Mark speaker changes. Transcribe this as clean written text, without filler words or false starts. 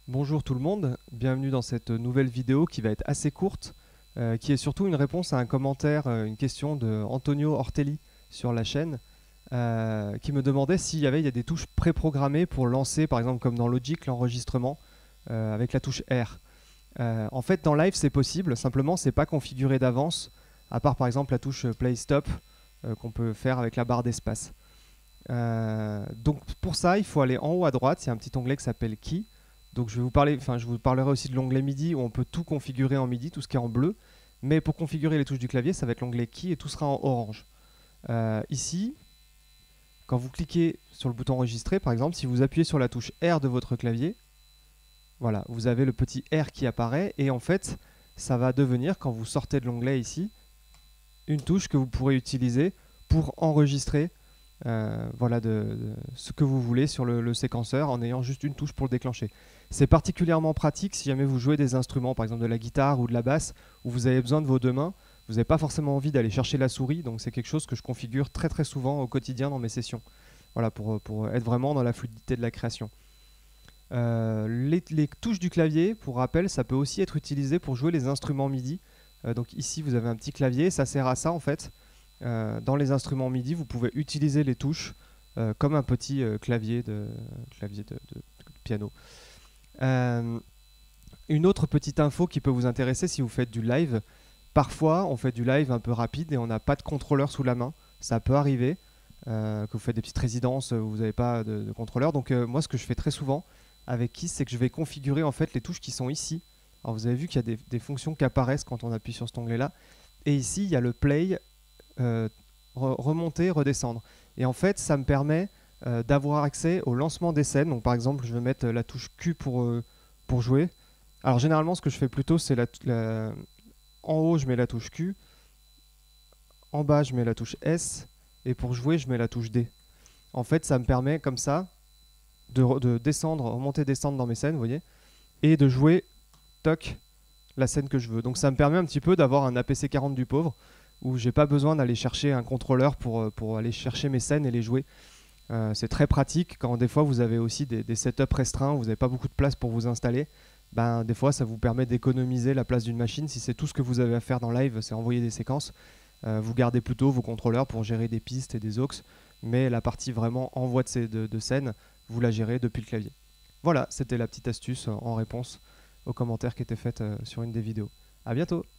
Speaker 1: Bonjour tout le monde, bienvenue dans cette nouvelle vidéo qui va être assez courte, qui est surtout une réponse à un commentaire, une question de Antonio Ortelli sur la chaîne, qui me demandait s'il y a des touches préprogrammées pour lancer, par exemple comme dans Logic, l'enregistrement avec la touche R. En fait, dans Live, c'est possible, simplement, c'est pas configuré d'avance, à part par exemple la touche Play Stop qu'on peut faire avec la barre d'espace. Donc pour ça, il faut aller en haut à droite, il y a un petit onglet qui s'appelle Key. Donc je vous parlerai aussi de l'onglet MIDI où on peut tout configurer en MIDI, tout ce qui est en bleu. Mais pour configurer les touches du clavier, ça va être l'onglet Key et tout sera en orange. Ici, quand vous cliquez sur le bouton enregistrer, par exemple, si vous appuyez sur la touche R de votre clavier, voilà, vous avez le petit R qui apparaît et en fait, ça va devenir, quand vous sortez de l'onglet ici, une touche que vous pourrez utiliser pour enregistrer voilà, ce que vous voulez sur le séquenceur en ayant juste une touche pour le déclencher. C'est particulièrement pratique si jamais vous jouez des instruments, par exemple de la guitare ou de la basse, où vous avez besoin de vos deux mains. Vous n'avez pas forcément envie d'aller chercher la souris, donc c'est quelque chose que je configure très très souvent au quotidien dans mes sessions. Voilà, pour être vraiment dans la fluidité de la création. Les touches du clavier, pour rappel, ça peut aussi être utilisé pour jouer les instruments MIDI. Donc ici, vous avez un petit clavier, ça sert à ça en fait. Dans les instruments MIDI, vous pouvez utiliser les touches comme un petit clavier de piano. Une autre petite info qui peut vous intéresser si vous faites du live. Parfois, on fait du live un peu rapide et on n'a pas de contrôleur sous la main. Ça peut arriver que vous faites des petites résidences où vous n'avez pas de contrôleur. Donc moi, ce que je fais très souvent avec Kiss, c'est que je vais configurer en fait les touches qui sont ici. Alors vous avez vu qu'il y a des fonctions qui apparaissent quand on appuie sur cet onglet-là. Et ici, il y a le play, remonter, redescendre. Et en fait, ça me permet d'avoir accès au lancement des scènes. Donc par exemple, je vais mettre la touche Q pour jouer. Alors généralement, ce que je fais plutôt, c'est en haut, je mets la touche Q. En bas, je mets la touche S. Et pour jouer, je mets la touche D. En fait, ça me permet comme ça de descendre, remonter, descendre dans mes scènes, vous voyez, et de jouer, toc, la scène que je veux. Donc ça me permet un petit peu d'avoir un APC40 du pauvre, où j'ai pas besoin d'aller chercher un contrôleur pour aller chercher mes scènes et les jouer. C'est très pratique quand des fois vous avez aussi des setups restreints, vous n'avez pas beaucoup de place pour vous installer. Ben, des fois ça vous permet d'économiser la place d'une machine. Si c'est tout ce que vous avez à faire dans live, c'est envoyer des séquences. Vous gardez plutôt vos contrôleurs pour gérer des pistes et des aux, mais la partie vraiment envoi de scène, vous la gérez depuis le clavier. Voilà, c'était la petite astuce en réponse aux commentaires qui étaient faits sur une des vidéos. A bientôt!